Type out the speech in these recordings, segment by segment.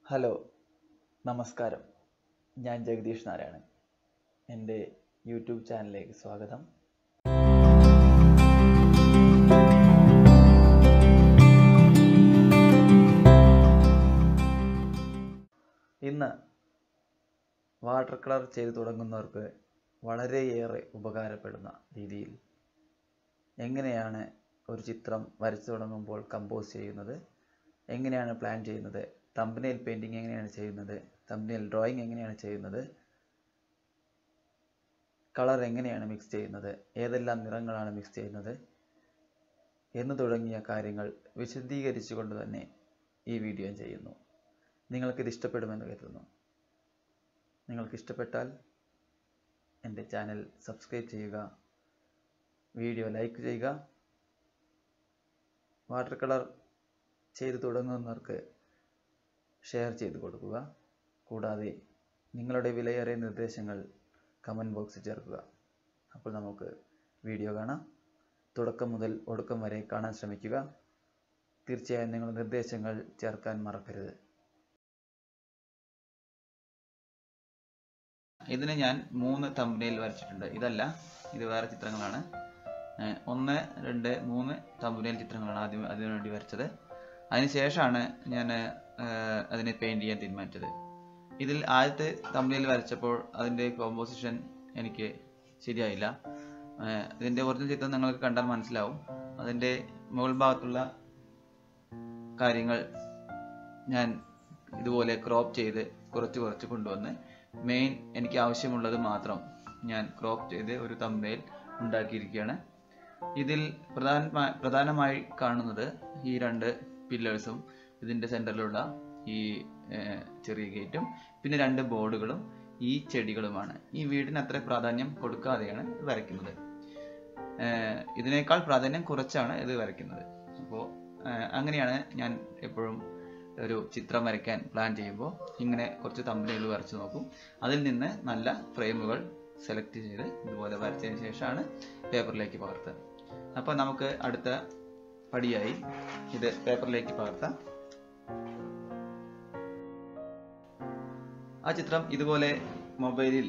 Hello, നമസ്കാരം. ഞാൻ ജഗദീഷ് നാരായണൻ. എൻ്റെ യൂട്യൂബ് ചാനലിലേക്ക് സ്വാഗതം. ഇന്ന് വാട്ടർ കളർ ചെയ്തു തുടങ്ങുന്നവർക്ക് വളരെയേറെ ഉപകാരപ്പെടുന്ന രീതിയിൽ എങ്ങനെയാണ് ഒരു ചിത്രം വരച്ചു തുടങ്ങുമ്പോൾ കമ്പോസ് ചെയ്യുന്നത്, എങ്ങനെയാണ് പ്ലാൻ ചെയ്യുന്നത്, തംബ്നെയിൽ പെയിൻറ്റിങ് എങ്ങനെയാണ് ചെയ്യുന്നത്, തംബ്നെയിൽ ഡ്രോയിങ് എങ്ങനെയാണ് ചെയ്യുന്നത്, കളർ എങ്ങനെയാണ് മിക്സ് ചെയ്യുന്നത്, ഏതെല്ലാം നിറങ്ങളാണ് മിക്സ് ചെയ്യുന്നത് എന്ന് തുടങ്ങിയ കാര്യങ്ങൾ വിശദീകരിച്ചുകൊണ്ട് തന്നെ ഈ വീഡിയോ ചെയ്യുന്നു. നിങ്ങൾക്കിത് ഇഷ്ടപ്പെടുമെന്ന് കരുതുന്നു. നിങ്ങൾക്കിഷ്ടപ്പെട്ടാൽ എൻ്റെ ചാനൽ സബ്സ്ക്രൈബ് ചെയ്യുക, വീഡിയോ ലൈക്ക് ചെയ്യുക. വാട്ടർ കളർ ചെയ്തു തുടങ്ങുന്നവർക്ക് ഷെയർ ചെയ്ത് കൊടുക്കുക. കൂടാതെ നിങ്ങളുടെ വിലയേറിയ നിർദ്ദേശങ്ങൾ കമൻറ്റ് ബോക്സിൽ ചേർക്കുക. അപ്പോൾ നമുക്ക് വീഡിയോ കാണാം. തുടക്കം മുതൽ ഒടുക്കം വരെ കാണാൻ ശ്രമിക്കുക. തീർച്ചയായും നിങ്ങളുടെ നിർദ്ദേശങ്ങൾ ചേർക്കാൻ മറക്കരുത്. ഇതിന് ഞാൻ 3 തംബ്നെയിൽ വരച്ചിട്ടുണ്ട്. ഇത് വേറെ ചിത്രങ്ങളാണ്. 1, 2, 3 തംബ്നെയിൽ ചിത്രങ്ങളാണ് അതിനുവേണ്ടി വരച്ചത്. അതിനുശേഷമാണ് ഞാൻ അതിനെ പെയിൻറ് ചെയ്യാൻ തീരുമാനിച്ചത്. ഇതിൽ ആദ്യത്തെ തംബ്നെയിൽ വരച്ചപ്പോൾ അതിൻ്റെ കോമ്പോസിഷൻ എനിക്ക് ശരിയായില്ല. ഇതിൻ്റെ ഒറിജിനൽ ചിത്രം നിങ്ങൾക്ക് കണ്ടാൽ മനസ്സിലാവും. അതിൻ്റെ മുകൾ ഭാഗത്തുള്ള കാര്യങ്ങൾ ഞാൻ ഇതുപോലെ ക്രോപ്പ് ചെയ്ത് കുറച്ച് കൊണ്ടുവന്ന് മെയിൻ എനിക്ക് ആവശ്യമുള്ളത് മാത്രം ഞാൻ ക്രോപ്പ് ചെയ്ത് ഒരു തംബ്നെയിൽ ഉണ്ടാക്കിയിരിക്കുകയാണ്. ഇതിൽ പ്രധാനമായി കാണുന്നത് ഈ 2 പില്ലേഴ്സും ഇതിൻ്റെ സെൻറ്ററിലുള്ള ഈ ചെറിയ ഗേറ്റും പിന്നെ 2 ബോർഡുകളും ഈ ചെടികളുമാണ്. ഈ വീടിന് അത്ര പ്രാധാന്യം കൊടുക്കാതെയാണ് ഇത് വരയ്ക്കുന്നത്. ഇതിനേക്കാൾ പ്രാധാന്യം കുറച്ചാണ് ഇത് വരയ്ക്കുന്നത്. അപ്പോൾ അങ്ങനെയാണ് ഞാൻ എപ്പോഴും ഒരു ചിത്രം വരയ്ക്കാൻ പ്ലാൻ ചെയ്യുമ്പോൾ ഇങ്ങനെ കുറച്ച് തംബ്നെയിലുകൾ വരച്ച് നോക്കും. അതിൽ നിന്ന് നല്ല ഫ്രെയിമുകൾ സെലക്ട് ചെയ്ത് ഇതുപോലെ വരച്ചതിന് ശേഷമാണ് പേപ്പറിലേക്ക് പകർത്തുക. അപ്പോൾ നമുക്ക് അടുത്ത പടിയായി ഇത് പേപ്പറിലേക്ക് പകർത്താം. ആ ചിത്രം ഇതുപോലെ മൊബൈലിൽ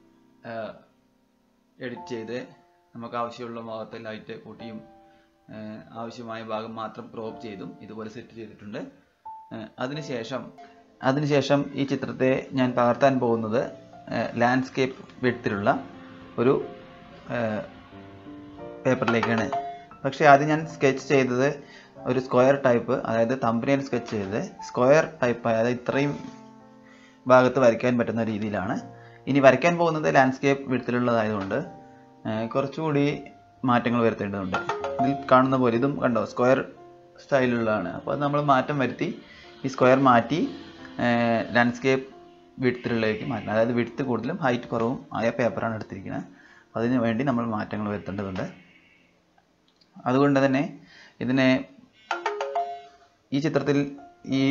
എഡിറ്റ് ചെയ്ത് നമുക്ക് ആവശ്യമുള്ള ഭാഗത്തെ ലൈറ്റ് കൂട്ടിയും ആവശ്യമായ ഭാഗം മാത്രം ക്രോപ്പ് ചെയ്തും ഇതുപോലെ സെറ്റ് ചെയ്തിട്ടുണ്ട്. അതിനുശേഷം ഈ ചിത്രത്തെ ഞാൻ പകർത്താൻ പോകുന്നത് ലാൻഡ്സ്കേപ്പ് വിഡ്ത്തിലുള്ള ഒരു പേപ്പറിലേക്കാണ്. പക്ഷേ ആദ്യം ഞാൻ സ്കെച്ച് ചെയ്തത് ഒരു സ്ക്വയർ ടൈപ്പ്, അതായത് തംബ്നെയിൽ സ്കെച്ച് ചെയ്തത് സ്ക്വയർ ടൈപ്പ്, അതായത് ഇത്രയും ഭാഗത്ത് വരയ്ക്കാൻ പറ്റുന്ന രീതിയിലാണ്. ഇനി വരയ്ക്കാൻ പോകുന്നത് ലാൻഡ്സ്കേപ്പ് വിഡ്ത്തിലുള്ളതായതുകൊണ്ട് കുറച്ചുകൂടി മാറ്റങ്ങൾ വരുത്തേണ്ടതുണ്ട്. ഇതിൽ കാണുന്ന പോലെ ഇതും കണ്ടോ സ്ക്വയർ സ്റ്റൈലുള്ളതാണ്. അപ്പോൾ അത് നമ്മൾ മാറ്റം വരുത്തി ഈ സ്ക്വയർ മാറ്റി ലാൻഡ്സ്കേപ്പ് വിഡ്ത്തിലേക്ക് മാറ്റണം. അതായത് വിഡ്ത്ത് കൂടുതലും ഹൈറ്റ് കുറവും ആയ പേപ്പറാണ് എടുത്തിരിക്കുന്നത്. അതിന് വേണ്ടി നമ്മൾ മാറ്റങ്ങൾ വരുത്തേണ്ടതുണ്ട്. അതുകൊണ്ട് തന്നെ ഈ ചിത്രത്തിൽ ഈ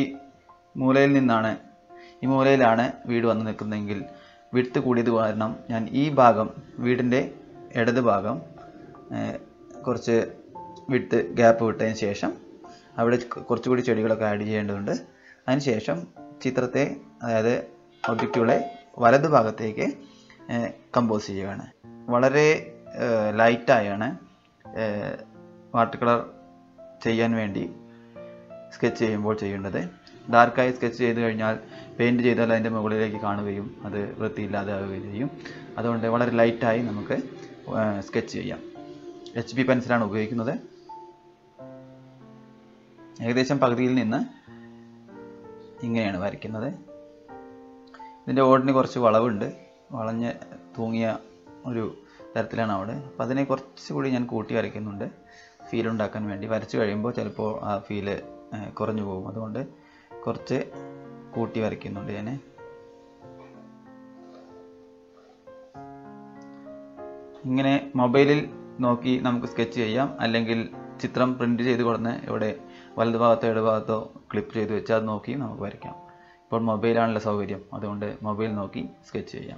മൂലയിലാണ് വീട് വന്ന് നിൽക്കുന്നതെങ്കിൽ വിഡ്ത്ത് കൂടിയത് കാരണം ഞാൻ ഈ ഭാഗം, വീടിൻ്റെ ഇടത് ഭാഗം കുറച്ച് വിഡ്ത്ത് ഗ്യാപ്പ് വിട്ടതിന് ശേഷം അവിടെ കുറച്ചുകൂടി ചെടികളൊക്കെ ആഡ് ചെയ്യേണ്ടതുണ്ട്. അതിനുശേഷം ചിത്രത്തെ, അതായത് ഒബ്ജക്റ്റുകളെ വലതു ഭാഗത്തേക്ക് കമ്പോസ് ചെയ്യുകയാണ്. വളരെ ലൈറ്റായാണ് വാട്ടർ കളർ ചെയ്യാൻ വേണ്ടി സ്കെച്ച് ചെയ്യുമ്പോൾ ചെയ്യേണ്ടത്. ഡാർക്കായി സ്കെച്ച് ചെയ്ത് കഴിഞ്ഞാൽ പെയിൻറ് ചെയ്താൽ അതിൻ്റെ മുകളിലേക്ക് കാണുകയും അത് വൃത്തിയില്ലാതെ ആവുകയും ചെയ്യും. അതുകൊണ്ട് വളരെ ലൈറ്റായി നമുക്ക് സ്കെച്ച് ചെയ്യാം. HB പെൻസിലാണ് ഉപയോഗിക്കുന്നത്. ഏകദേശം പകുതിയിൽ നിന്ന് ഇങ്ങനെയാണ് വരയ്ക്കുന്നത്. ഇതിൻ്റെ ഓടിന് കുറച്ച് വളവുണ്ട്, വളഞ്ഞ് തൂങ്ങിയ ഒരു തരത്തിലാണ് അവിടെ. അപ്പോൾ അതിനെ കുറച്ചുകൂടി ഞാൻ കൂട്ടി വരയ്ക്കുന്നുണ്ട്, ഫീൽ ഉണ്ടാക്കാൻ വേണ്ടി. വരച്ച് കഴിയുമ്പോൾ ചിലപ്പോൾ ആ ഫീല് കുറഞ്ഞു പോകും. അതുകൊണ്ട് കുറച്ച് കൂട്ടി വരയ്ക്കുന്നുണ്ട് ഞാൻ. ഇങ്ങനെ മൊബൈലിൽ നോക്കി നമുക്ക് സ്കെച്ച് ചെയ്യാം, അല്ലെങ്കിൽ ചിത്രം പ്രിൻ്റ് ചെയ്ത് കൊടുന്ന് ഇവിടെ വലതു ഭാഗത്തോ ഇടതു ഭാഗത്തോ ക്ലിപ്പ് ചെയ്ത് വെച്ച് അത് നോക്കി നമുക്ക് വരയ്ക്കാം. ഇപ്പോൾ മൊബൈലാണല്ലോ സൗകര്യം, അതുകൊണ്ട് മൊബൈൽ നോക്കി സ്കെച്ച് ചെയ്യാം.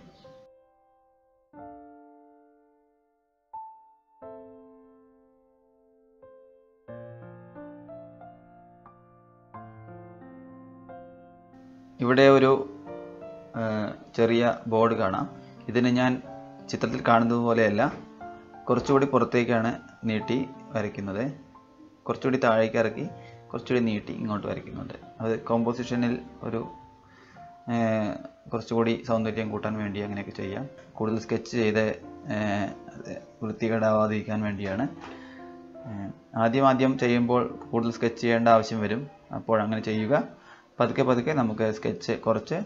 ഇവിടെ ഒരു ചെറിയ ബോർഡ് കാണാം. ഇതിന് ഞാൻ ചിത്രത്തിൽ കാണുന്നത് പോലെയല്ല, കുറച്ചുകൂടി പുറത്തേക്കാണ് നീട്ടി വരയ്ക്കുന്നത്. കുറച്ചുകൂടി താഴേക്ക് ഇറക്കി കുറച്ചുകൂടി നീട്ടി ഇങ്ങോട്ട് വരയ്ക്കുന്നുണ്ട്. അത് കോമ്പോസിഷനിൽ ഒരു കുറച്ചുകൂടി സൗന്ദര്യം കൂട്ടാൻ വേണ്ടി അങ്ങനെയൊക്കെ ചെയ്യാം. കൂടുതൽ സ്കെച്ച് ചെയ്ത് വൃത്തികേടാവാതിരിക്കാൻ വേണ്ടിയാണ്. ആദ്യം ചെയ്യുമ്പോൾ കൂടുതൽ സ്കെച്ച് ചെയ്യേണ്ട ആവശ്യം വരും. അപ്പോൾ അങ്ങനെ ചെയ്യുക. പതുക്കെ നമുക്ക് സ്കെച്ച് കുറച്ച്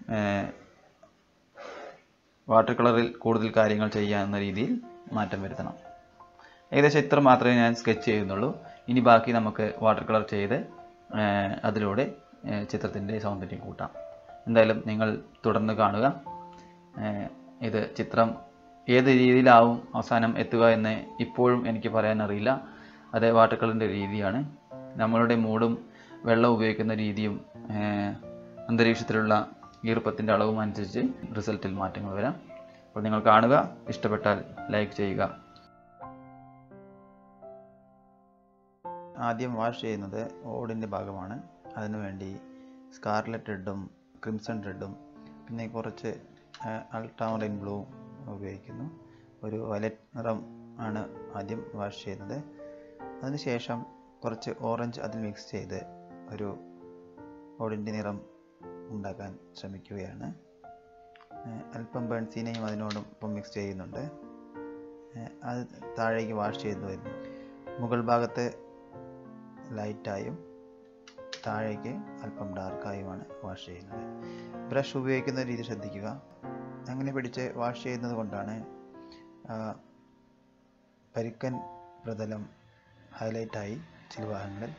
വാട്ടർ കളറിൽ കൂടുതൽ കാര്യങ്ങൾ ചെയ്യാവുന്ന രീതിയിൽ മാറ്റം വരുത്തണം. ഏകദേശം ഇത്ര മാത്രമേ ഞാൻ സ്കെച്ച് ചെയ്യുന്നുള്ളൂ. ഇനി ബാക്കി നമുക്ക് വാട്ടർ കളർ ചെയ്ത് അതിലൂടെ ചിത്രത്തിൻ്റെ സൗന്ദര്യം കൂട്ടാം. എന്തായാലും നിങ്ങൾ തുടർന്ന് കാണുക. ഇത് ചിത്രം ഏത് രീതിയിലാവും അവസാനം എത്തുക എന്ന് ഇപ്പോഴും എനിക്ക് പറയാനറിയില്ല. അത് വാട്ടർ കളറിൻ്റെ രീതിയാണ്. നമ്മളുടെ മൂടും വെള്ളം ഉപയോഗിക്കുന്ന രീതിയും അന്തരീക്ഷത്തിലുള്ള ഈർപ്പത്തിൻ്റെ അളവും അനുസരിച്ച് റിസൾട്ടിൽ മാറ്റങ്ങൾ വരാം. അപ്പോൾ നിങ്ങൾ കാണുക. ഇഷ്ടപ്പെട്ടാൽ ലൈക്ക് ചെയ്യുക. ആദ്യം വാഷ് ചെയ്യുന്നത് ഓടിൻ്റെ ഭാഗമാണ്. അതിനുവേണ്ടി സ്കാർലറ്റ് റെഡും ക്രിംസൺ റെഡും പിന്നെ കുറച്ച് അൾട്രാമറൈൻ ബ്ലൂ ഉപയോഗിക്കുന്നു. ഒരു വയലറ്റ് നിറം ആണ് ആദ്യം വാഷ് ചെയ്യുന്നത്. അതിനുശേഷം കുറച്ച് ഓറഞ്ച് അതിൽ മിക്സ് ചെയ്ത് ഒരു ഓടിൻ്റെ നിറം ഉണ്ടാക്കാൻ ശ്രമിക്കുകയാണ്. അല്പം ബെൻസീനയും അതിനോടൊപ്പം മിക്സ് ചെയ്യുന്നുണ്ട്. അത് താഴേക്ക് വാഷ് ചെയ്ത് വരുന്നു. മുകൾ ഭാഗത്ത് ലൈറ്റായും താഴേക്ക് അല്പം ഡാർക്കായുമാണ് വാഷ് ചെയ്യുന്നത്. ബ്രഷ് ഉപയോഗിക്കുന്ന രീതി ശ്രദ്ധിക്കുക. അങ്ങനെ പിടിച്ച് വാഷ് ചെയ്യുന്നത് കൊണ്ടാണ് പരുക്കൻ പ്രതലം ഹൈലൈറ്റായി ചില ഭാഗങ്ങളിൽ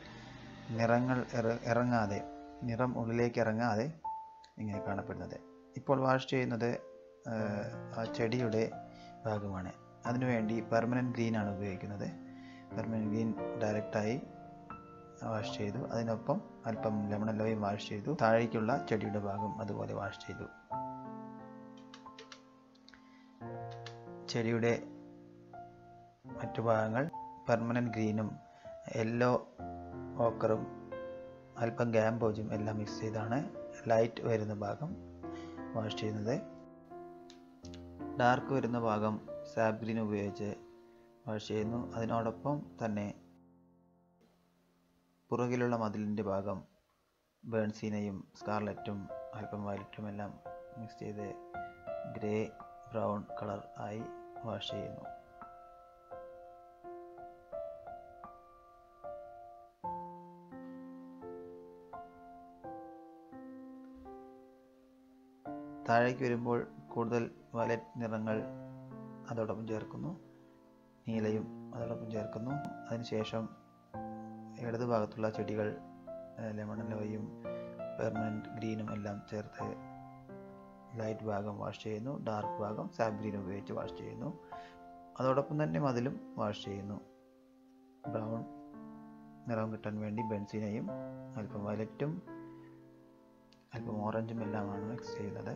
നിറം ഉള്ളിലേക്ക് ഇറങ്ങാതെ ഇങ്ങനെ കാണപ്പെടുന്നത്. ഇപ്പോൾ വാഷ് ചെയ്യുന്നത് ആ ചെടിയുടെ ഭാഗമാണ്. അതിനുവേണ്ടി പെർമനൻറ്റ് ഗ്രീനാണ് ഉപയോഗിക്കുന്നത്. പെർമനൻറ്റ് ഗ്രീൻ ഡയറക്റ്റായി വാഷ് ചെയ്തു. അതിനൊപ്പം അല്പം ലെമൺ യെല്ലോയും വാഷ് ചെയ്തു. താഴേക്കുള്ള ചെടിയുടെ ഭാഗം അതുപോലെ വാഷ് ചെയ്തു. ചെടിയുടെ മറ്റു ഭാഗങ്ങൾ പെർമനൻറ്റ് ഗ്രീനും യെല്ലോ ഓക്കറും അല്പം ഗാംബോജും എല്ലാം മിക്സ് ചെയ്താണ് ലൈറ്റ് വരുന്ന ഭാഗം വാഷ് ചെയ്യുന്നത്. ഡാർക്ക് വരുന്ന ഭാഗം സാബ് ഗ്രീൻ ഉപയോഗിച്ച് വാഷ് ചെയ്യുന്നു. അതിനോടൊപ്പം തന്നെ പുറകിലുള്ള മതിലിൻ്റെ ഭാഗം ബേൺസീനയും സ്കാർലറ്റും അല്പം വയലറ്റും എല്ലാം മിക്സ് ചെയ്ത് ഗ്രേ ബ്രൗൺ കളർ ആയി വാഷ് ചെയ്യുന്നു. താഴേക്ക് വരുമ്പോൾ കൂടുതൽ വയലറ്റ് നിറങ്ങൾ അതോടൊപ്പം ചേർക്കുന്നു. നീലയും അതോടൊപ്പം ചേർക്കുന്നു. അതിനുശേഷം ഇടതു ഭാഗത്തുള്ള ചെടികൾ ലെമൺ യെല്ലോയും പെർമനൻറ്റ് ഗ്രീനും എല്ലാം ചേർത്ത് ലൈറ്റ് ഭാഗം വാഷ് ചെയ്യുന്നു. ഡാർക്ക് ഭാഗം സാബ് ഗ്രീൻ ഉപയോഗിച്ച് വാഷ് ചെയ്യുന്നു. അതോടൊപ്പം തന്നെ മതിലും വാഷ് ചെയ്യുന്നു. ബ്രൗൺ നിറം കിട്ടാൻ വേണ്ടി ബെൻസീനയും അല്പം വയലറ്റും അല്പം ഓറഞ്ചും എല്ലാമാണ് മിക്സ് ചെയ്യുന്നത്.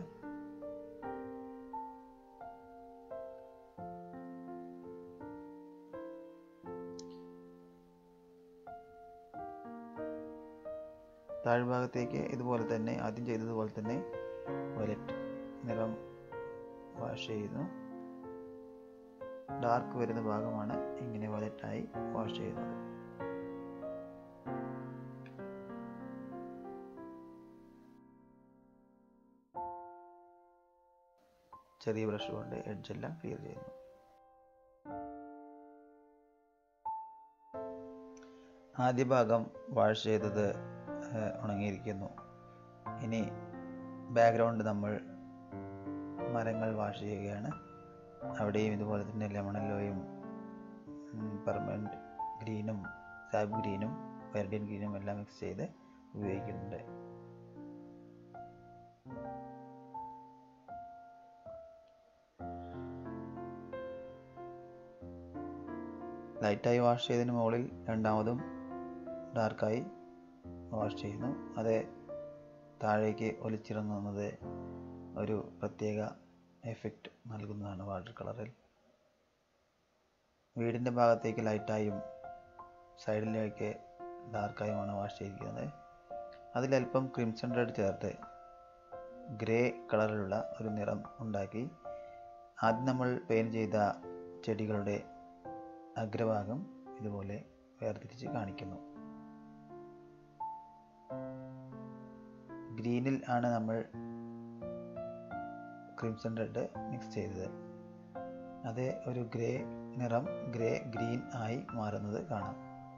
താഴ്ഭാഗത്തേക്ക് ഇതുപോലെ തന്നെ ആദ്യം ചെയ്തതുപോലെ തന്നെ വയലറ്റ് നിറം വാഷ് ചെയ്യുന്നു. ഡാർക്ക് വരുന്ന ഭാഗമാണ് ഇങ്ങനെ വയലറ്റായി വാഷ് ചെയ്യുന്നത്. ചെറിയ ബ്രഷ് കൊണ്ട് എഡ്ജെല്ലാം ക്ലിയർ ചെയ്യുന്നു. ആദ്യ ഭാഗം വാഷ് ചെയ്തത് ഉണങ്ങിയിരിക്കുന്നു. ഇനി ബാക്ക്ഗ്രൗണ്ട് നമ്മൾ മരങ്ങൾ വാഷ് ചെയ്യുകയാണ്. അവിടെയും ഇതുപോലെ തന്നെ ലെമൺ യെല്ലോയും പെർമനൻറ്റ് ഗ്രീനും സാബ് ഗ്രീനും വെർഡിൻ ഗ്രീനും എല്ലാം മിക്സ് ചെയ്ത് ഉപയോഗിക്കുന്നുണ്ട്. ലൈറ്റായി വാഷ് ചെയ്തതിന് മുകളിൽ രണ്ടാമതും ഡാർക്കായി വാഷ് ചെയ്യുന്നു. അത് താഴേക്ക് ഒലിച്ചിറങ്ങുന്നത് ഒരു പ്രത്യേക എഫക്റ്റ് നൽകുന്നതാണ് വാട്ടർ കളറിൽ. വീടിൻ്റെ ഭാഗത്തേക്ക് ലൈറ്റായും സൈഡിലേക്ക് ഡാർക്കായുമാണ് വാഷ് ചെയ്തിരിക്കുന്നത്. അതിലൽപ്പം ക്രിംസൺ റെഡ് ചേർത്ത് ഗ്രേ കളറിലുള്ള ഒരു നിറം ഉണ്ടാക്കി ആദ്യം നമ്മൾ പെയിൻറ് ചെയ്ത ചെടികളുടെ അഗ്രഭാഗം ഇതുപോലെ വേർതിരിച്ച് കാണിക്കുന്നു. ഗ്രീനിൽ ആണ് നമ്മൾ ക്രിംസൺ റെഡ് മിക്സ് ചെയ്തത്. അത് ഒരു ഗ്രേ നിറം ഗ്രീൻ ആയി മാറുന്നത് കാണാം.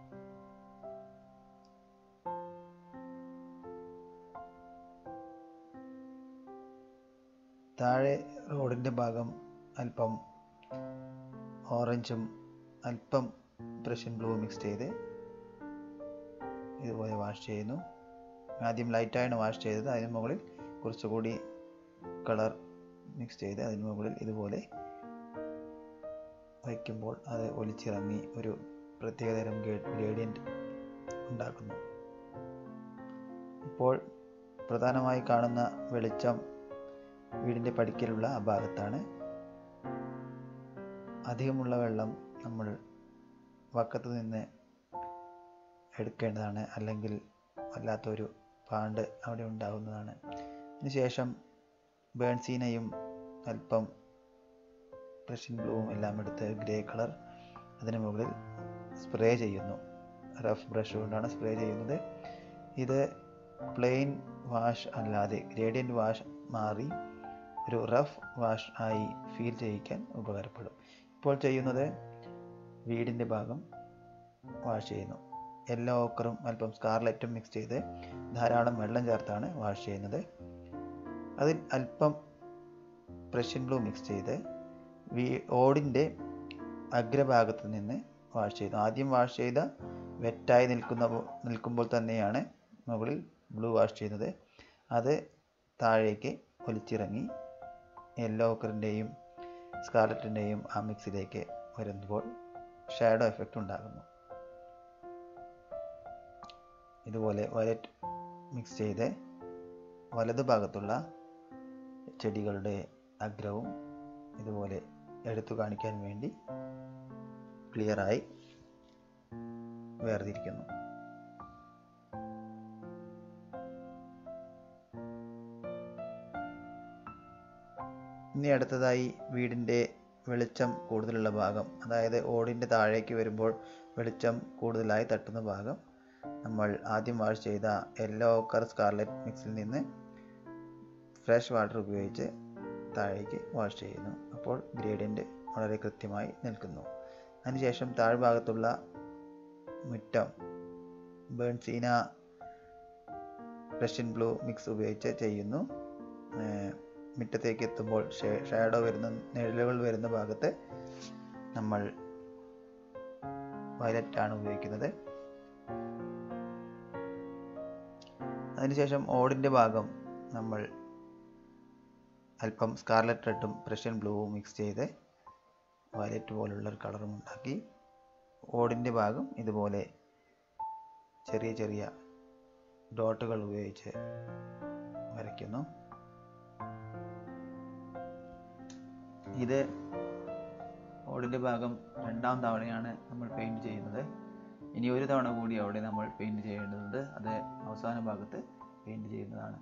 താഴെ റോഡിൻ്റെ ഭാഗം അല്പം ഓറഞ്ചും അല്പം പ്രഷ്യൻ ബ്ലൂ മിക്സ് ചെയ്ത് ഇതുപോലെ വാഷ് ചെയ്യുന്നു. ആദ്യം ലൈറ്റായാണ് വാഷ് ചെയ്തത്. അതിന് മുകളിൽ കുറച്ചുകൂടി കളർ മിക്സ് ചെയ്ത് അതിന് മുകളിൽ ഇതുപോലെ വയ്ക്കുമ്പോൾ അത് ഒലിച്ചിറങ്ങി ഒരു പ്രത്യേകതരം ഗ്രേഡിയൻറ്റ് ഉണ്ടാക്കുന്നു. ഇപ്പോൾ പ്രധാനമായി കാണുന്ന വെളിച്ചം വീടിൻ്റെ പടിക്കലുള്ള ആ ഭാഗത്താണ്. അധികമുള്ള വെള്ളം നമ്മൾ വക്കത്ത് നിന്ന് എടുക്കേണ്ടതാണ്, അല്ലെങ്കിൽ വല്ലാത്തൊരു പാണ്ട് അവിടെ ഉണ്ടാകുന്നതാണ്. അതിനുശേഷം ബേൺസീനയും അല്പം പ്രഷ്യൻ ബ്ലൂവും എല്ലാം എടുത്ത് ഗ്രേ കളർ അതിന് മുകളിൽ സ്പ്രേ ചെയ്യുന്നു. റഫ് ബ്രഷ് കൊണ്ടാണ് സ്പ്രേ ചെയ്യുന്നത്. ഇത് പ്ലെയിൻ വാഷ് അല്ലാതെ ഗ്രേഡിയൻറ്റ് വാഷ് മാറി ഒരു റഫ് വാഷ് ആയി ഫീൽ ചെയ്യിക്കാൻ ഉപകാരപ്പെടും. ഇപ്പോൾ ചെയ്യുന്നത് വീടിൻ്റെ ഭാഗം വാഷ് ചെയ്യുന്നു. യെല്ലോ ഓക്കറും അല്പം സ്കാർലറ്റും മിക്സ് ചെയ്ത് ധാരാളം വെള്ളം ചേർത്താണ് വാഷ് ചെയ്യുന്നത്. അതിൽ അല്പം പ്രഷ്യൻ ബ്ലൂ മിക്സ് ചെയ്ത് ഓടിൻ്റെ അഗ്രഭാഗത്ത് നിന്ന് വാഷ് ചെയ്തു. ആദ്യം വാഷ് ചെയ്ത വെറ്റായി നിൽക്കുമ്പോൾ തന്നെയാണ് മുകളിൽ ബ്ലൂ വാഷ് ചെയ്യുന്നത്. അത് താഴേക്ക് ഒലിച്ചിറങ്ങി യെല്ലോ ഓക്കറിൻ്റെയും സ്കാർലറ്റിൻ്റെയും ആ മിക്സിലേക്ക് വരുമ്പോൾ ഷാഡോ എഫക്റ്റ് ഉണ്ടാകുന്നു. ഇതുപോലെ വയലറ്റ് മിക്സ് ചെയ്ത് വലതുഭാഗത്തുള്ള ചെടികളുടെ അഗ്രവും ഇതുപോലെ എടുത്തു കാണിക്കാൻ വേണ്ടി ക്ലിയറായി വേർതിരിക്കുന്നു. ഇനി അടുത്തതായി വീടിൻ്റെ വെളിച്ചം കൂടുതലുള്ള ഭാഗം, അതായത് ഓടിൻ്റെ താഴേക്ക് വരുമ്പോൾ വെളിച്ചം കൂടുതലായി തട്ടുന്ന ഭാഗം നമ്മൾ ആദ്യം വാഷ് ചെയ്ത യെല്ലോ ഓക്കർ സ്കാർലറ്റ് മിക്സിൽ നിന്ന് ഫ്രഷ് വാട്ടർ ഉപയോഗിച്ച് താഴേക്ക് വാഷ് ചെയ്യുന്നു. അപ്പോൾ ഗ്രേഡിയൻറ്റ് വളരെ കൃത്യമായി നിൽക്കുന്നു. അതിനുശേഷം താഴ്ഭാഗത്തുള്ള മുറ്റം ബേൺസീന പ്രഷ്യൻ ബ്ലൂ മിക്സ് ഉപയോഗിച്ച് ചെയ്യുന്നു. മുറ്റത്തേക്ക് എത്തുമ്പോൾ ഷാഡോ വരുന്ന നിഴലുകൾ വരുന്ന ഭാഗത്ത് നമ്മൾ വയലറ്റ് ആണ് ഉപയോഗിക്കുന്നത്. അതിനുശേഷം ഓടിൻ്റെ ഭാഗം നമ്മൾ അല്പം സ്കാർലറ്റ് റെഡും പ്രഷ്യൻ ബ്ലൂവും മിക്സ് ചെയ്ത് വയലറ്റ് പോലുള്ള ഒരു കളറും ഉണ്ടാക്കി ഓടിൻ്റെ ഭാഗം ഇതുപോലെ ചെറിയ ചെറിയ ഡോട്ടുകൾ ഉപയോഗിച്ച് വരയ്ക്കുന്നു. ഇത് ഓടിൻ്റെ ഭാഗം രണ്ടാം തവണയാണ് നമ്മൾ പെയിൻറ് ചെയ്യുന്നത്. ഇനി ഒരു തവണ കൂടി അവിടെ നമ്മൾ പെയിൻറ് ചെയ്യേണ്ടതുണ്ട്. അത് അവസാന ഭാഗത്ത് പെയിൻറ് ചെയ്യുന്നതാണ്.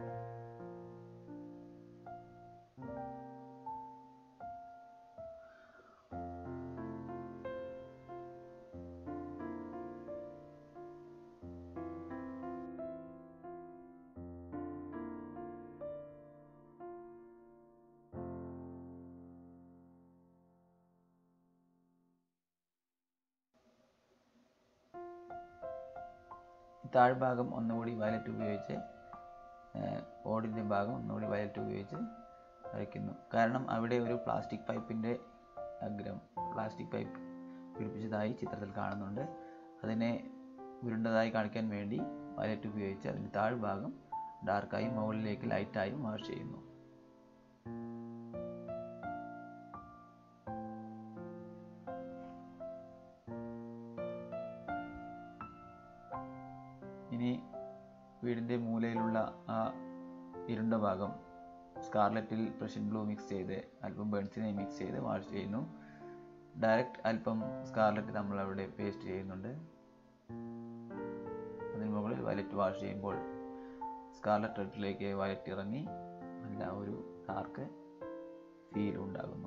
താഴ്ഭാഗം ഒന്നുകൂടി വയലറ്റ് ഉപയോഗിച്ച് ഓടിൻ്റെ ഭാഗം ഒന്നുകൂടി വയലറ്റ് ഉപയോഗിച്ച് വരയ്ക്കുന്നു. കാരണം അവിടെ ഒരു പ്ലാസ്റ്റിക് പൈപ്പിൻ്റെ അഗ്രം പ്ലാസ്റ്റിക് പൈപ്പ് പിടിപ്പിച്ചതായി ചിത്രത്തിൽ കാണുന്നുണ്ട്. അതിനെ ഉരുണ്ടതായി കാണിക്കാൻ വേണ്ടി വയലറ്റ് ഉപയോഗിച്ച് അതിൻ്റെ താഴ്ഭാഗം ഡാർക്കായും മുകളിലേക്ക് ലൈറ്റായും വാഷ് ചെയ്യുന്നു. ഇനി വീടിൻ്റെ മൂലയിലുള്ള ആ ഇരുണ്ട ഭാഗം സ്കാർലറ്റിൽ പ്രഷ്യൻ ബ്ലൂ മിക്സ് ചെയ്ത് അല്പം ബേൺസിനെ മിക്സ് ചെയ്ത് വാഷ് ചെയ്യുന്നു. ഡയറക്റ്റ് അല്പം സ്കാർലറ്റ് നമ്മൾ അവിടെ പേസ്റ്റ് ചെയ്യുന്നുണ്ട്. അതിന് മുകളിൽ വയലറ്റ് വാഷ് ചെയ്യുമ്പോൾ സ്കാർലറ്റ് റെഡിലേക്ക് വയലറ്റ് ഇറങ്ങി നല്ല ഒരു ഡാർക്ക് ഫീൽ ഉണ്ടാകുന്നു.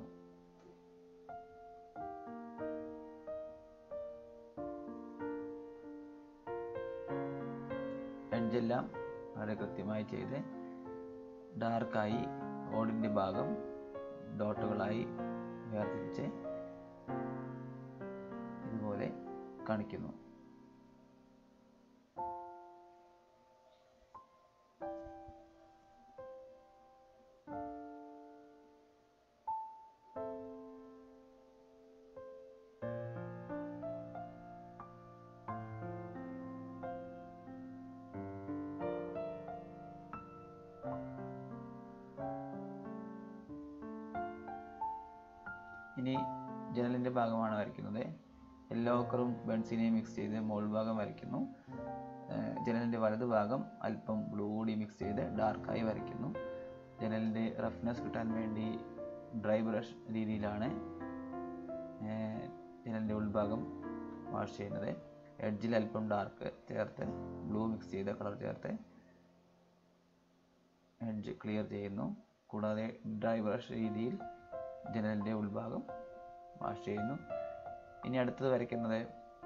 എഡ്ജെല്ലാം വളരെ കൃത്യമായി ചെയ്ത് ഡാർക്കായി ഓടിൻ്റെ ഭാഗം ഡോട്ടുകളായി വേർതിരിച്ച് ഇതുപോലെ കാണിക്കുന്നു. ഇനി ജനലിൻ്റെ ഭാഗമാണ് വരയ്ക്കുന്നത്. യെല്ലോ ഓക്കറും ബെൻസിനെയും മിക്സ് ചെയ്ത് മോൾ ഭാഗം വരയ്ക്കുന്നു. ജനലിൻ്റെ വലതു ഭാഗം അല്പം ബ്ലൂ കൂടി മിക്സ് ചെയ്ത് ഡാർക്കായി വരയ്ക്കുന്നു. ജനലിൻ്റെ റഫ്നെസ് കിട്ടാൻ വേണ്ടി ഡ്രൈ ബ്രഷ് രീതിയിലാണ് ജനലിൻ്റെ ഉൾഭാഗം വാഷ് ചെയ്യുന്നത്. എഡ്ജിൽ അല്പം ഡാർക്ക് ചേർത്ത് ബ്ലൂ മിക്സ് ചെയ്ത കളർ ചേർത്ത് എഡ്ജ് ക്ലിയർ ചെയ്യുന്നു. കൂടാതെ ഡ്രൈ ബ്രഷ് രീതിയിൽ ജനലിൻ്റെ ഉൾഭാഗം വാഷ് ചെയ്യുന്നു. ഇനി അടുത്തത് വരയ്ക്കുന്നത്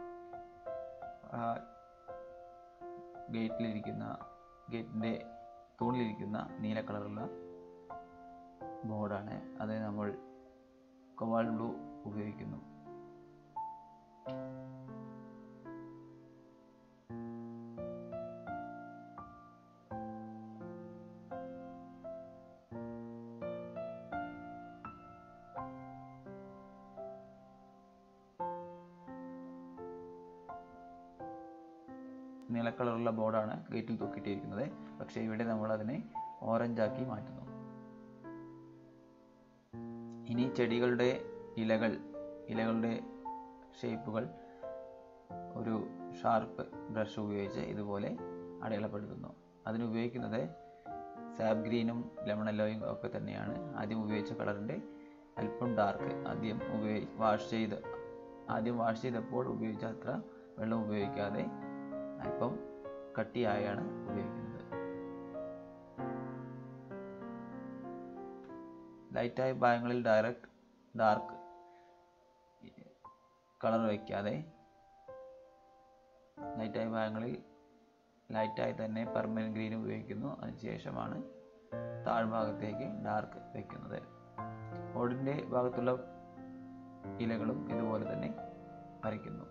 ഗേറ്റിൻ്റെ തൂണിലിരിക്കുന്ന നീല കളറുള്ള ബോർഡാണ്. അത് നമ്മൾ കൊബാൾട്ട് ബ്ലൂ ഉപയോഗിക്കുന്നു. നീല കളറുള്ള ബോർഡാണ് ഗേറ്റിൽ തൂക്കിയിട്ടിരിക്കുന്നത്. പക്ഷേ ഇവിടെ നമ്മൾ അതിനെ ഓറഞ്ചാക്കി മാറ്റുന്നു. ഇനി ചെടികളുടെ ഇലകളുടെ ഷേപ്പുകൾ ഒരു ഷാർപ്പ് ബ്രഷ് ഉപയോഗിച്ച് ഇതുപോലെ അടയാളപ്പെടുത്തുന്നു. അതിനുപയോഗിക്കുന്നത് സാബ് ഗ്രീനും ലെമൺ യെല്ലോയും ഒക്കെ തന്നെയാണ്. ആദ്യം ഉപയോഗിച്ച കളറിൻ്റെ അല്പം ഡാർക്ക് ആദ്യം വാഷ് ചെയ്തപ്പോൾ ഉപയോഗിച്ച അത്ര വെള്ളം ഉപയോഗിക്കാതെ അല്പം കട്ടിയായാണ് ഉപയോഗിക്കുന്നത്. ലൈറ്റായ ഭാഗങ്ങളിൽ ഡാർക്ക് കളർ വയ്ക്കാതെ ലൈറ്റായ ഭാഗങ്ങളിൽ ലൈറ്റായി തന്നെ പെർമനന്റ് ഗ്രീൻ ഉപയോഗിക്കുന്നു. അതിനുശേഷമാണ് താഴ്ഭാഗത്തേക്ക് ഡാർക്ക് വയ്ക്കുന്നത്. ഓടിൻ്റെ ഭാഗത്തുള്ള ഇലകളും ഇതുപോലെ തന്നെ വരയ്ക്കുന്നു.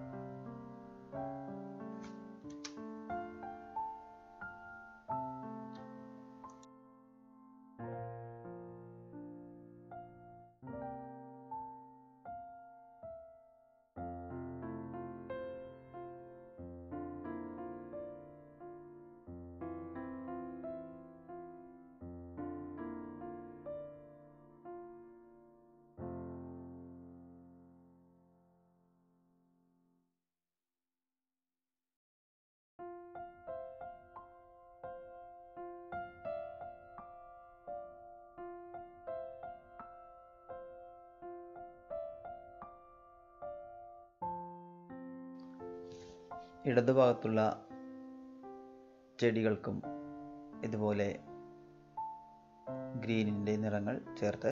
ഇടതുഭാഗത്തുള്ള ചെടികൾക്കും ഇതുപോലെ ഗ്രീനിൻ്റെ നിറങ്ങൾ ചേർത്ത്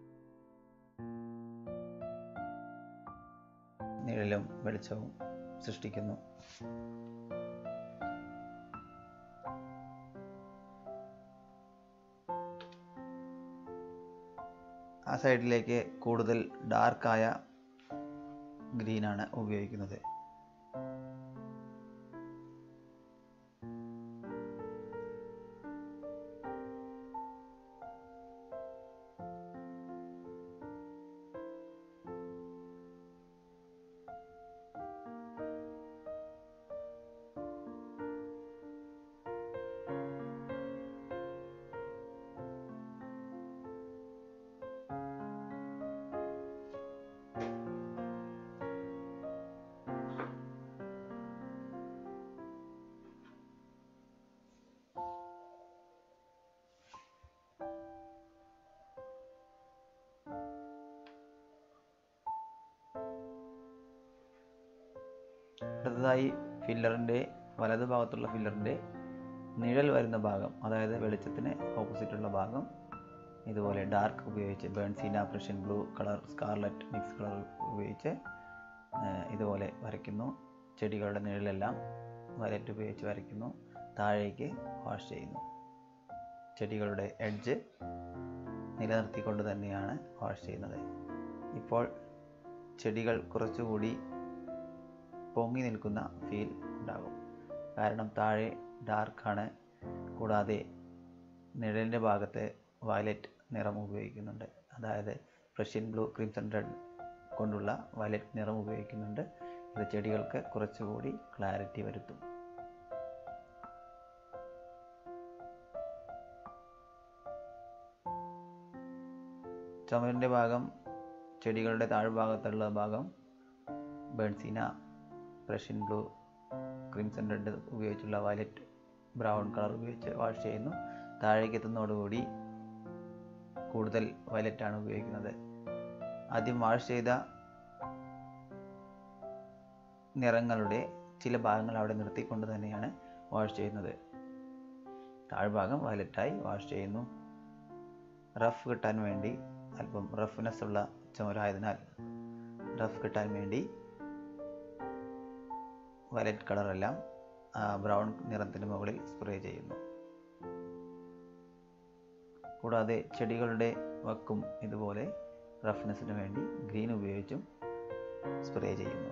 നിഴലും വെളിച്ചവും സൃഷ്ടിക്കുന്നു. ആ സൈഡിലേക്ക് കൂടുതൽ ഡാർക്കായ ഗ്രീനാണ് ഉപയോഗിക്കുന്നത്. അടുത്തതായി വലതുഭാഗത്തുള്ള ഫില്ലറിൻ്റെ നിഴൽ വരുന്ന ഭാഗം, അതായത് വെളിച്ചത്തിന് ഓപ്പോസിറ്റുള്ള ഭാഗം ഇതുപോലെ ഡാർക്ക് ഉപയോഗിച്ച് burnt sienna, Prussian blue colour, scarlet mix colour ഉപയോഗിച്ച് ഇതുപോലെ വരയ്ക്കുന്നു. ചെടികളുടെ നിഴലെല്ലാം വയലറ്റ് ഉപയോഗിച്ച് വരയ്ക്കുന്നു. താഴേക്ക് വാഷ് ചെയ്യുന്നു. ചെടികളുടെ എഡ്ജ് നിലനിർത്തിക്കൊണ്ട് തന്നെയാണ് വാഷ് ചെയ്യുന്നത്. ഇപ്പോൾ ചെടികൾ കുറച്ചുകൂടി പൊങ്ങി നിൽക്കുന്ന ഫീൽ ഉണ്ടാകും. കാരണം താഴെ ഡാർക്കാണ്. കൂടാതെ നിഴലിൻ്റെ ഭാഗത്ത് വയലറ്റ് നിറം ഉപയോഗിക്കുന്നുണ്ട്. അതായത് പ്രഷ്യൻ ബ്ലൂ, ക്രിംസൺ റെഡ് കൊണ്ടുള്ള വയലറ്റ് നിറം ഉപയോഗിക്കുന്നുണ്ട്. ഇത് ചെടികൾക്ക് കുറച്ചുകൂടി ക്ലാരിറ്റി വരുത്തും. ചുമരിൻ്റെ ഭാഗം, ചെടികളുടെ താഴ്ഭാഗത്തുള്ള ഭാഗം burnt sienna, Prussian blue, crimson red ഉപയോഗിച്ചുള്ള വയലറ്റ് ബ്രൗൺ കളർ ഉപയോഗിച്ച് വാഷ് ചെയ്യുന്നു. താഴേക്ക് എത്തുന്നതോടുകൂടി കൂടുതൽ വയലറ്റാണ് ഉപയോഗിക്കുന്നത്. ആദ്യം വാഷ് ചെയ്ത നിറങ്ങളുടെ ചില ഭാഗങ്ങൾ അവിടെ നിർത്തിക്കൊണ്ട് തന്നെയാണ് വാഷ് ചെയ്യുന്നത്. താഴ്ഭാഗം വയലറ്റായി വാഷ് ചെയ്യുന്നു. റഫ് കിട്ടാൻ വേണ്ടി, അല്പം റഫ്നെസ് ഉള്ള ചുമരായതിനാൽ റഫ് കിട്ടാൻ വേണ്ടി വയലറ്റ് കളറെല്ലാം ബ്രൗൺ നിറത്തിന് മുകളിൽ സ്പ്രേ ചെയ്യുന്നു. കൂടാതെ ചെടികളുടെ വക്കും ഇതുപോലെ റഫ്നെസ്സിന് വേണ്ടി ഗ്രീൻ ഉപയോഗിച്ചും സ്പ്രേ ചെയ്യുന്നു.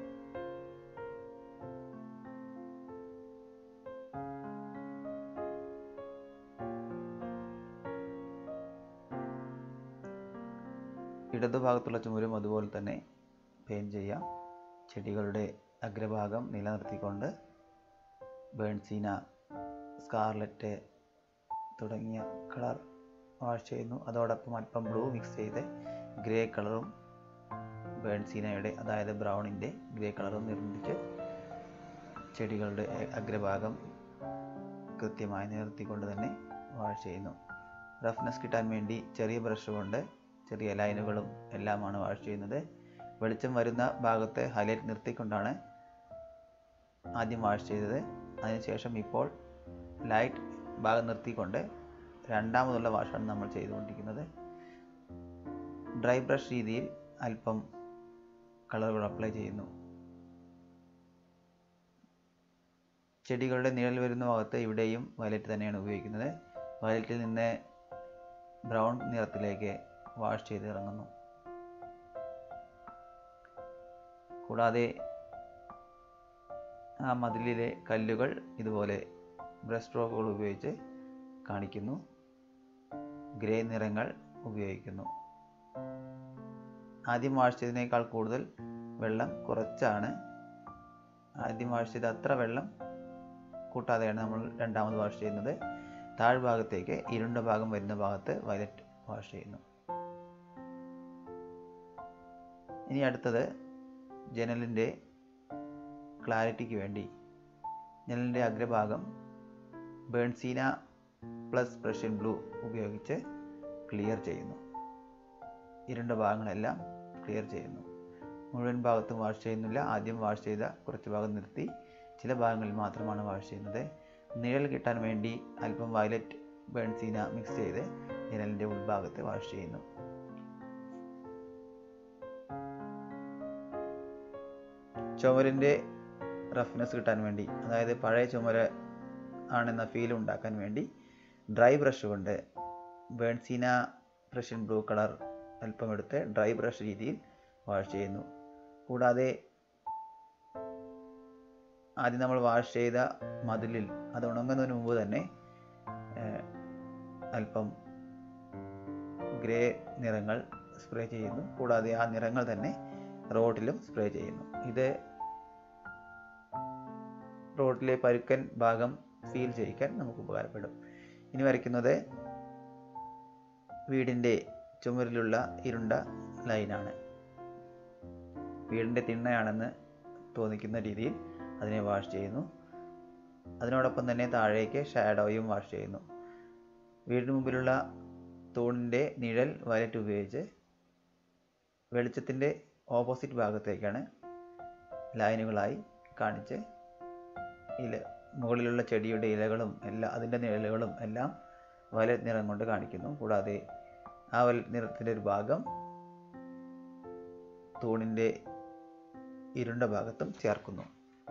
ഇടതുഭാഗത്തുള്ള ചുമരും അതുപോലെ തന്നെ പെയിൻറ് ചെയ്യാം. ചെടികളുടെ അഗ്രഭാഗം നിലനിർത്തിക്കൊണ്ട് ബേൺസീന, സ്കാർലറ്റ് തുടങ്ങിയ കളർ വാഷ് ചെയ്യുന്നു. അതോടൊപ്പം അല്പം ബ്ലൂ മിക്സ് ചെയ്ത് ഗ്രേ കളറും ബേൺസീനയുടെ, അതായത് ബ്രൗണിൻ്റെ ഗ്രേ കളറും നിർമ്മിച്ച് ചെടികളുടെ അഗ്രഭാഗം കൃത്യമായി നിലനിർത്തിക്കൊണ്ട് തന്നെ വാഷ് ചെയ്യുന്നു. റഫ്നെസ് കിട്ടാൻ വേണ്ടി ചെറിയ ബ്രഷ് കൊണ്ട് ചെറിയ ലൈനുകളും എല്ലാമാണ് വാഷ് ചെയ്യുന്നത്. വെളിച്ചം വരുന്ന ഭാഗത്ത് ഹൈലൈറ്റ് നിർത്തിക്കൊണ്ടാണ് ആദ്യം വാഷ് ചെയ്തത്. അതിനുശേഷം ഇപ്പോൾ ലൈറ്റ് ഭാഗം നിർത്തിക്കൊണ്ട് രണ്ടാമതുള്ള വാഷാണ് നമ്മൾ ചെയ്തുകൊണ്ടിരിക്കുന്നത്. ഡ്രൈ ബ്രഷ് രീതിയിൽ അല്പം കളറുകൾ അപ്ലൈ ചെയ്യുന്നു. ചെടികളുടെ നിഴൽ വരുന്ന ഭാഗത്ത് ഇവിടെയും വയലറ്റ് തന്നെയാണ് ഉപയോഗിക്കുന്നത്. വയലറ്റിൽ നിന്ന് ബ്രൗൺ നിറത്തിലേക്ക് വാഷ് ചെയ്ത് ഇറങ്ങുന്നു. കൂടാതെ ആ മതിലിലെ കല്ലുകൾ ഇതുപോലെ ബ്രഷ് സ്ട്രോക്കുകൾ ഉപയോഗിച്ച് കാണിക്കുന്നു. ഗ്രേ നിറങ്ങൾ ഉപയോഗിക്കുന്നു. ആദ്യം വാഷ് ചെയ്തതിനേക്കാൾ കൂടുതൽ വെള്ളം കുറച്ചാണ്. ആദ്യം വാഷ് ചെയ്ത അത്ര വെള്ളം കൂട്ടാതെയാണ് നമ്മൾ രണ്ടാമത് വാഷ് ചെയ്യുന്നത്. താഴ്ഭാഗത്തേക്ക് ഇരുണ്ട ഭാഗം വരുന്ന ഭാഗത്ത് വയലറ്റ് വാഷ് ചെയ്യുന്നു. ഇനി അടുത്തത് ജനലിൻ്റെ ക്ലാരിറ്റിക്ക് വേണ്ടി ജനലിൻ്റെ അഗ്രഭാഗം ബേൺസീന പ്ലസ് പ്രഷ്യൻ ബ്ലൂ ഉപയോഗിച്ച് ക്ലിയർ ചെയ്യുന്നു. ഇരുണ്ട ഭാഗങ്ങളെല്ലാം ക്ലിയർ ചെയ്യുന്നു. മുഴുവൻ ഭാഗത്തും വാഷ് ചെയ്യുന്നില്ല. ആദ്യം വാഷ് ചെയ്ത കുറച്ച് ഭാഗം നിർത്തി ചില ഭാഗങ്ങളിൽ മാത്രമാണ് വാഷ് ചെയ്യുന്നത്. നിഴൽ കിട്ടാൻ വേണ്ടി അല്പം വയലറ്റ് ബേൺസീന മിക്സ് ചെയ്ത് ജനലിൻ്റെ ഉൾഭാഗത്ത് വാഷ് ചെയ്യുന്നു. ചുമരിൻ്റെ റഫ്നെസ് കിട്ടാൻ വേണ്ടി, അതായത് പഴയ ചുമര് ആണെന്ന ഫീൽ ഉണ്ടാക്കാൻ വേണ്ടി ഡ്രൈ ബ്രഷ് കൊണ്ട് ബേൺസീന പ്രഷ്യൻ ബ്ലൂ കളർ അല്പം എടുത്ത് ഡ്രൈ ബ്രഷ് രീതിയിൽ വാഷ് ചെയ്യുന്നു. കൂടാതെ ആദ്യം നമ്മൾ വാഷ് ചെയ്ത മതിലിൽ അത് ഉണങ്ങുന്നതിന് മുമ്പ് തന്നെ അല്പം ഗ്രേ നിറങ്ങൾ സ്പ്രേ ചെയ്യുന്നു. കൂടാതെ ആ നിറങ്ങൾ തന്നെ റോഡിലും സ്പ്രേ ചെയ്യുന്നു. ഇത് റോഡിലെ പരുക്കൻ ഭാഗം ഫീൽ ചെയ്യിക്കാൻ നമുക്ക് ഉപകാരപ്പെടും. ഇനി വരയ്ക്കുന്നത് വീടിൻ്റെ ചുമരിലുള്ള ഇരുണ്ട ലൈനാണ്. വീടിൻ്റെ തിണ്ണയാണെന്ന് തോന്നിക്കുന്ന രീതിയിൽ അതിനെ വാഷ് ചെയ്യുന്നു. അതിനോടൊപ്പം തന്നെ താഴേക്ക് ഷാഡോയും വാഷ് ചെയ്യുന്നു. വീടിന് മുമ്പിലുള്ള തൂണിൻ്റെ നിഴൽ വയലറ്റ് ഉപയോഗിച്ച് വെളിച്ചത്തിൻ്റെ ഓപ്പോസിറ്റ് ഭാഗത്തേക്കാണ് ലൈനുകളായി കാണിച്ച് മുകളിലുള്ള ചെടിയുടെ ഇലകളും അതിൻ്റെ നിഴലുകളും എല്ലാം വയലറ്റ് നിറം കൊണ്ട് കാണിക്കുന്നു. കൂടാതെ ആ വയലറ്റ് നിറത്തിൻ്റെ ഒരു ഭാഗം തൂണിൻ്റെ ഇരുണ്ട ഭാഗത്തും ചേർക്കുന്നു.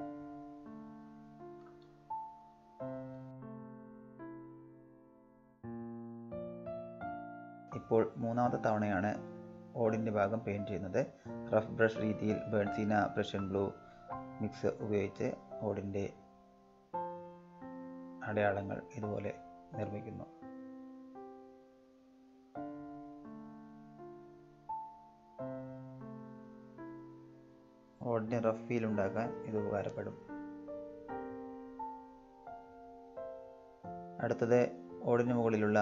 ഇപ്പോൾ മൂന്നാമത്തെ തവണയാണ് ഓടിൻ്റെ ഭാഗം പെയിൻറ് ചെയ്യുന്നത്. റഫ് ബ്രഷ് രീതിയിൽ ബേൺസീന പ്രഷ്യൻ ബ്ലൂ മിക്സ് ഉപയോഗിച്ച് ഓടിൻ്റെ അടയാളങ്ങൾ ഇതുപോലെ നിർമ്മിക്കുന്നു. ഓടിന് റഫ് ഫീൽ ഉണ്ടാക്കാൻ ഇത് ഉപകാരപ്പെടും. അടുത്തത് ഓടിന് മുകളിലുള്ള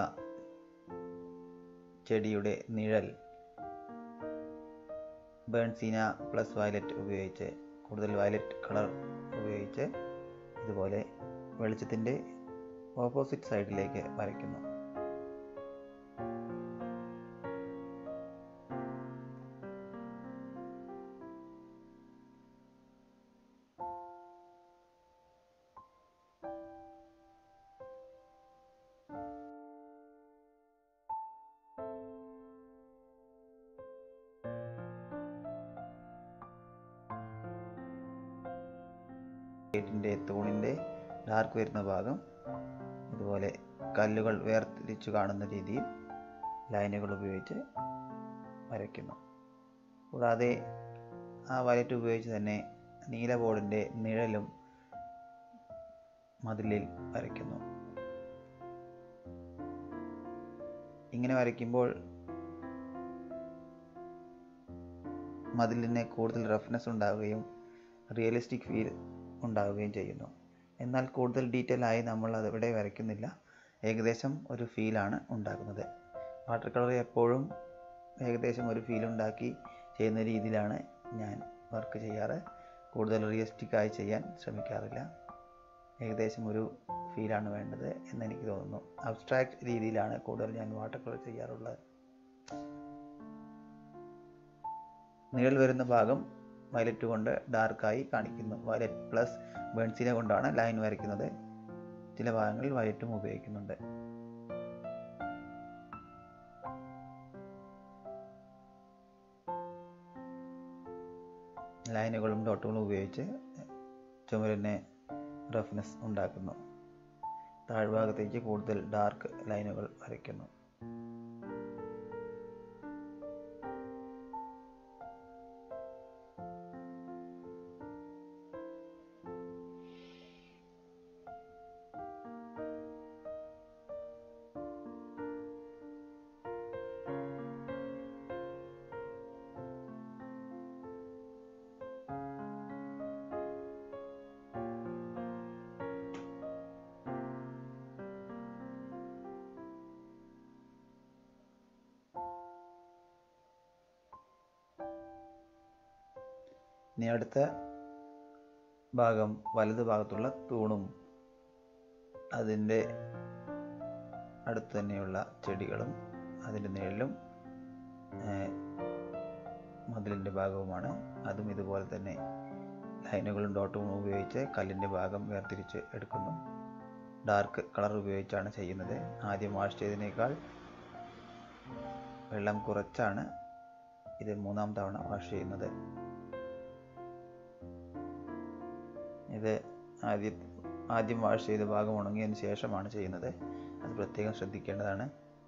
ചെടിയുടെ നിഴൽ ബേൺസീന പ്ലസ് വയലറ്റ് ഉപയോഗിച്ച്, കൂടുതൽ വയലറ്റ് കളർ ഉപയോഗിച്ച് ഇതുപോലെ വെളിച്ചത്തിൻ്റെ ഓപ്പോസിറ്റ് സൈഡിലേക്ക് വരയ്ക്കുന്നു. ഗേറ്റിൻ്റെ തൂണിൻ്റെ ഡാർക്ക് വരുന്ന ഭാഗം ഇതുപോലെ കല്ലുകൾ വേർതിരിച്ചു കാണുന്ന രീതിയിൽ ലൈനുകൾ ഉപയോഗിച്ച് വരയ്ക്കുന്നു. കൂടാതെ ആ വയലറ്റ് ഉപയോഗിച്ച് തന്നെ നീല ബോർഡിൻ്റെ നിഴലും മതിലിൽ വരയ്ക്കുന്നു. ഇങ്ങനെ വരയ്ക്കുമ്പോൾ മതിലിന് കൂടുതൽ റഫ്നെസ് ഉണ്ടാവുകയും റിയലിസ്റ്റിക് ഫീൽ ഉണ്ടാവുകയും ചെയ്യുന്നു. എന്നാൽ കൂടുതൽ ഡീറ്റെയിൽ ആയി നമ്മൾ അതിവിടെ വരയ്ക്കുന്നില്ല, ഏകദേശം ഒരു ഫീലാണ് ഉണ്ടാക്കുന്നത്. വാട്ടർ കളർ എപ്പോഴും ഏകദേശം ഒരു ഫീൽ ഉണ്ടാക്കി ചെയ്യുന്ന രീതിയിലാണ് ഞാൻ വർക്ക് ചെയ്യാറ്. കൂടുതൽ റിയലിസ്റ്റിക് ആയി ചെയ്യാൻ ശ്രമിക്കാറില്ല. ഏകദേശം ഒരു ഫീലാണ് വേണ്ടത് എന്നെനിക്ക് തോന്നുന്നു. അബ്സ്ട്രാക്റ്റ് രീതിയിലാണ് കൂടുതൽ ഞാൻ വാട്ടർ കളർ ചെയ്യാറുള്ളത്. നിഴൽ വരുന്ന ഭാഗം വയലറ്റ് കൊണ്ട് ഡാർക്കായി കാണിക്കുന്നു. വയലറ്റ് പ്ലസ് ബേൺസീന കൊണ്ടാണ് ലൈൻ വരയ്ക്കുന്നത്. ചില ഭാഗങ്ങളിൽ വയലറ്റും ഉപയോഗിക്കുന്നുണ്ട്. ലൈനുകളും ഡോട്ടുകളും ഉപയോഗിച്ച് ചുമരിന് റഫ്നെസ് ഉണ്ടാക്കുന്നു. താഴ്ഭാഗത്തേക്ക് കൂടുതൽ ഡാർക്ക് ലൈനുകൾ വരയ്ക്കുന്നു. ഇനി അടുത്ത ഭാഗം വലതു ഭാഗത്തുള്ള തൂണും അതിൻ്റെ അടുത്ത് തന്നെയുള്ള ചെടികളും അതിൻ്റെ നിഴലും മതിലിൻ്റെ ഭാഗവുമാണ്. അതും ഇതുപോലെ തന്നെ ലൈനുകളും ഡോട്ടും ഉപയോഗിച്ച് കല്ലിൻ്റെ ഭാഗം വേർതിരിച്ച് എടുക്കുന്നു. ഡാർക്ക് കളർ ഉപയോഗിച്ചാണ് ചെയ്യുന്നത്. ആദ്യം വാഷ് ചെയ്തതിനേക്കാൾ വെള്ളം കുറച്ചാണ് ഇത് മൂന്നാം തവണ വാഷ് ചെയ്യുന്നത്. ഇത് ആദ്യം വാഷ് ചെയ്ത ഭാഗം ഉണങ്ങിയതിന് ശേഷമാണ് ചെയ്യുന്നത്. അത് പ്രത്യേകം ശ്രദ്ധിക്കേണ്ടതാണ്.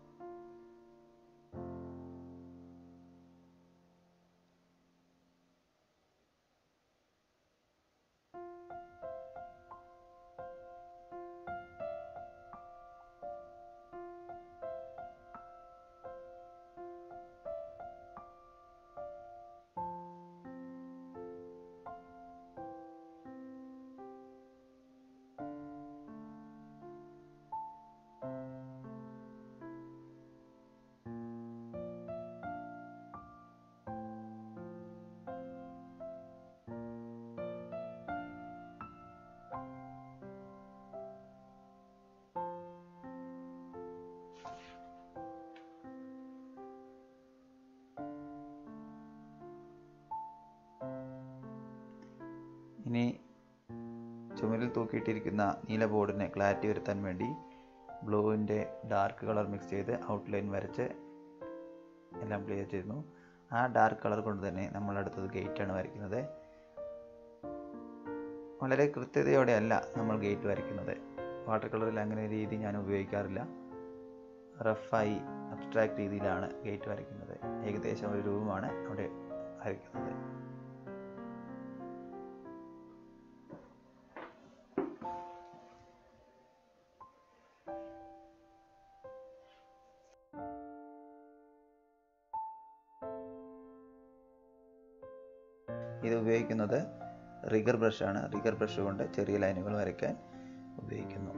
ഇനി ചുമരിൽ തൂക്കിയിട്ടിരിക്കുന്ന നീല ബോർഡിന് ക്ലാരിറ്റി വരുത്താൻ വേണ്ടി ബ്ലൂവിൻ്റെ ഡാർക്ക് കളർ മിക്സ് ചെയ്ത് ഔട്ട്ലൈൻ വരച്ച് എല്ലാം ക്ലിയർ ചെയ്യുന്നു. ആ ഡാർക്ക് കളർ കൊണ്ട് തന്നെ നമ്മൾ അടുത്തത് ഗേറ്റാണ് വരയ്ക്കുന്നത്. വളരെ കൃത്യതയോടെയല്ല നമ്മൾ ഗേറ്റ് വരയ്ക്കുന്നത്. വാട്ടർ കളറിൽ അങ്ങനെ രീതി ഞാൻ ഉപയോഗിക്കാറില്ല. റഫായി അബ്സ്ട്രാക്ട് രീതിയിലാണ് ഗേറ്റ് വരയ്ക്കുന്നത്. ഏകദേശം ഒരു രൂപമാണ് അവിടെ വരയ്ക്കുന്നത്. ഇത് ഉപയോഗിക്കുന്നത് റിഗർ ബ്രഷാണ്. റിഗർ ബ്രഷ് കൊണ്ട് ചെറിയ ലൈനുകൾ വരയ്ക്കാൻ ഉപയോഗിക്കുന്നു.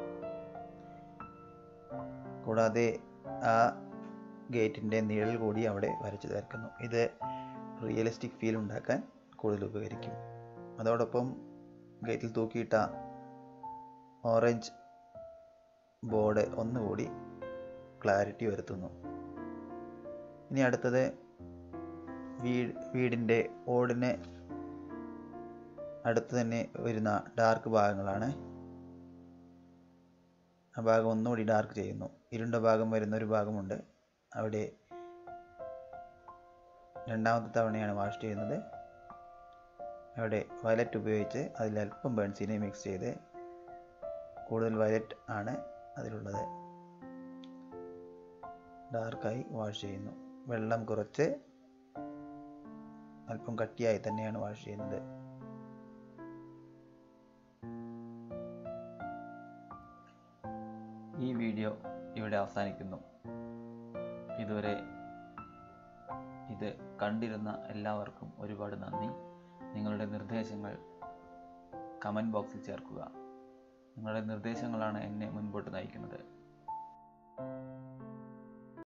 കൂടാതെ ആ ഗേറ്റിൻ്റെ നിഴൽ കൂടി അവിടെ വരച്ചു ചേർക്കുന്നു. ഇത് റിയലിസ്റ്റിക് ഫീൽ ഉണ്ടാക്കാൻ കൂടുതൽ ഉപകരിക്കും. അതോടൊപ്പം ഗേറ്റിൽ തൂക്കിയിട്ട ഓറഞ്ച് ബോർഡ് ഒന്നുകൂടി ക്ലാരിറ്റി വരുത്തുന്നു. ഇനി അടുത്തത് വീടിൻ്റെ ഓടിന് അടുത്ത് തന്നെ വരുന്ന ഡാർക്ക് ഭാഗങ്ങളാണ്. ആ ഭാഗം ഒന്നുകൂടി ഡാർക്ക് ചെയ്യുന്നു. ഇരുണ്ട ഭാഗം വരുന്ന ഒരു ഭാഗമുണ്ട്. അവിടെ രണ്ടാമത്തെ തവണയാണ് വാഷ് ചെയ്യുന്നത്. അവിടെ വയലറ്റ് ഉപയോഗിച്ച് അതിലൽപ്പം ബേൺസിനെ മിക്സ് ചെയ്ത്, കൂടുതൽ വയലറ്റ് ആണ് അതിലുള്ളത്, ഡാർക്കായി വാഷ് ചെയ്യുന്നു. വെള്ളം കുറച്ച് അല്പം കട്ടിയായി തന്നെയാണ് വാഷ് ചെയ്യുന്നത്. ഈ വീഡിയോ ഇവിടെ അവസാനിക്കുന്നു. ഇതുവരെ ഇത് കണ്ടിരുന്ന എല്ലാവർക്കും ഒരുപാട് നന്ദി. നിങ്ങളുടെ നിർദ്ദേശങ്ങൾ കമൻറ്റ് ബോക്സിൽ ചേർക്കുക. നിങ്ങളുടെ നിർദ്ദേശങ്ങളാണ് എന്നെ മുൻപോട്ട് നയിക്കുന്നത്.